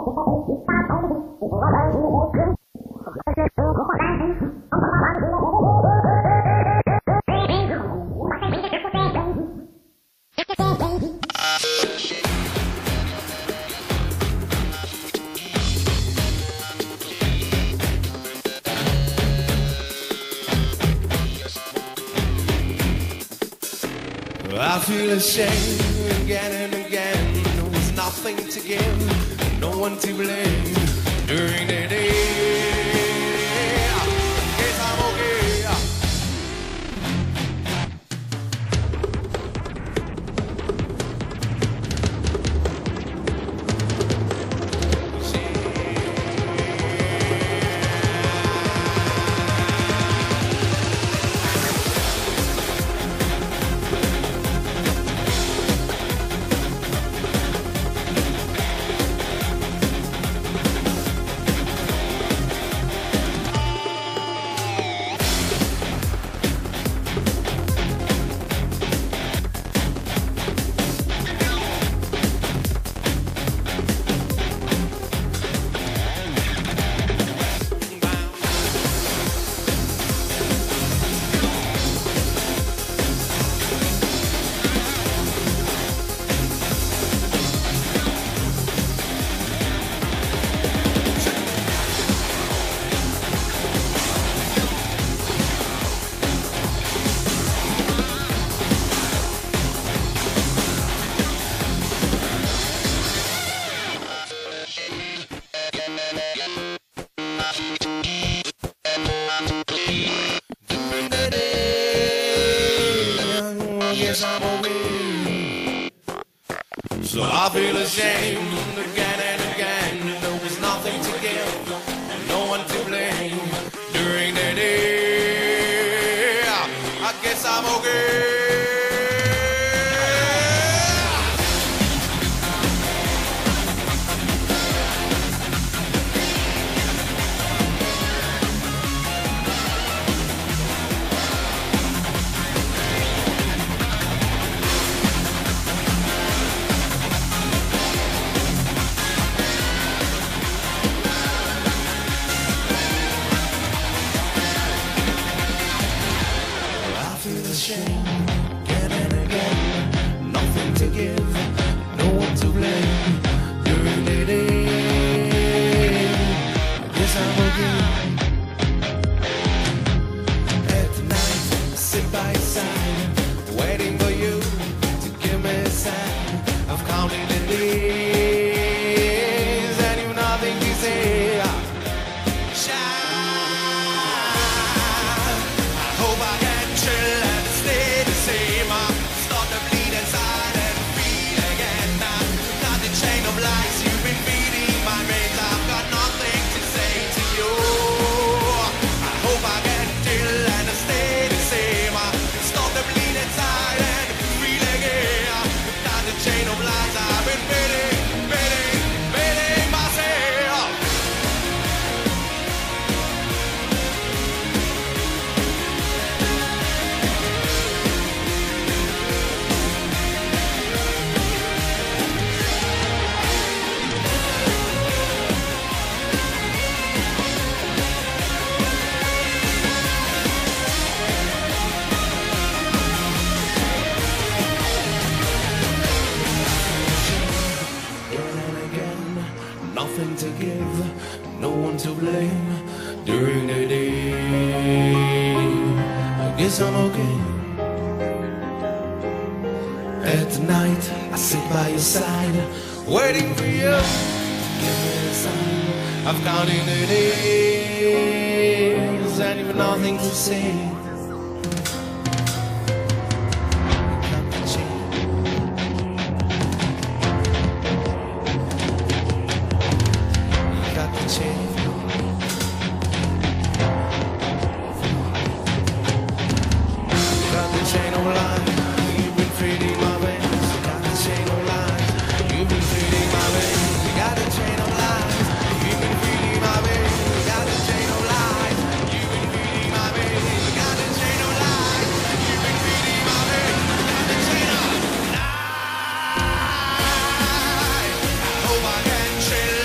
I feel ashamed again and again. There was nothing to give, no one to blame. During the day, guess I'm okay. So I feel ashamed again and again. There was nothing to give and no one to blame. During the day, I guess I'm okay. Again and again, nothing to give, no one to blame. During the day, I guess I'm okay. At night, I sit by your side, waiting for you to give me a sign. I've counted the days and you've nothing to say. Nothing to give, no one to blame. During the day, I guess I'm okay. At night, I sit by your side, waiting for you to give me a sign. I've counted the days and you've nothing to say. Chill